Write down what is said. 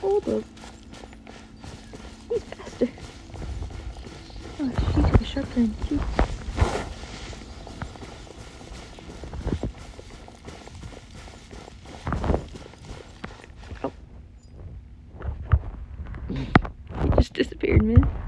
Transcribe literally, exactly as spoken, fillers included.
hold of. He's faster. Oh, she took a sharp turn. Jeez. Oh. He just disappeared, man.